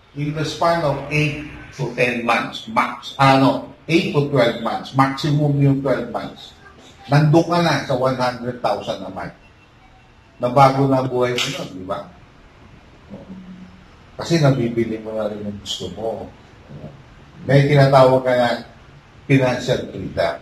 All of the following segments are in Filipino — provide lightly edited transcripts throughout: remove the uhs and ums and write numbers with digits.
in the span of 8 to 10 months, max, 8 to 12 months, maximum yung 12 months, nandun ka na sa 100,000 a month. Na bago na buhay mo nun, di ba? Kasi nabibili mo na rin yung gusto mo. May tinatawag ka na financial freedom.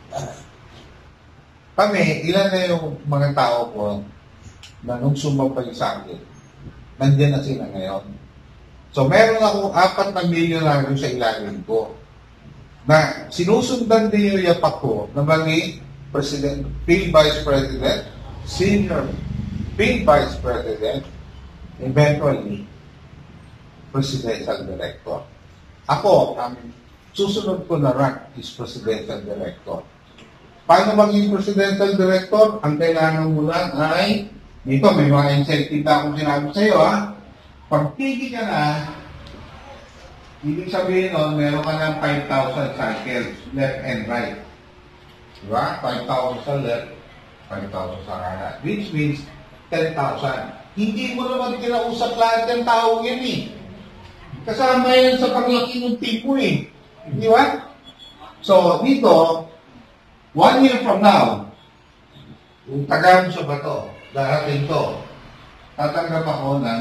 Kami, ilan na yung mga tao ko na nung sumapay sa akin, nandiyan na sila ngayon. So, meron akong 4 na milyonaryo sa ilalim ko na sinusundan din yung yapak ko na maging President, Field Vice President, Senior Field Vice President, eventually, Presidential Director. Ako, ang susunod ko na rank is Presidential Director. Paano maging Presidential Director? Ang kailangan mo lang ay, dito may mga incentive na akong sinabi sa iyo, ha? Pag pigi ka na, ibig sabihin nun, meron ka ng 5,000 cycles, left and right. Diba? 5,000 sa left, 5,000 sa kanan. Which means 10,000. Hindi mo naman kinausap lahat ng tao yan eh. Kasama yan sa paglaki ng tipo eh. Di ba? So, dito, 1 year from now, yung taga mo sa bato, darating to, tatanggap ako ng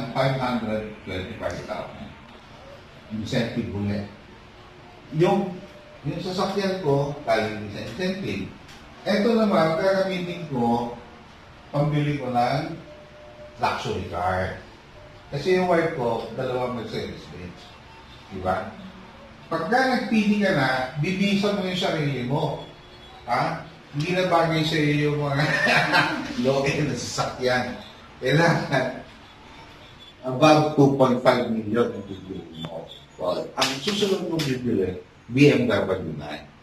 525,000 incentive ulit. Yung sasakyan ko, tayo din sa incentive. Ito naman, gagamitin ko, pambili ko ng luxury car. Kasi yung wife ko, 2 Mercedes-Benz. Diba? Pagka nagpili ka na, bibisa mo yung sarili mo. Ha? Hindi na bagay sa iyo yung mga low-end na sasakyan. Kailangan, above 2.5 million ang bibili mo. Well, ang susunod mong bibili, BMW 9.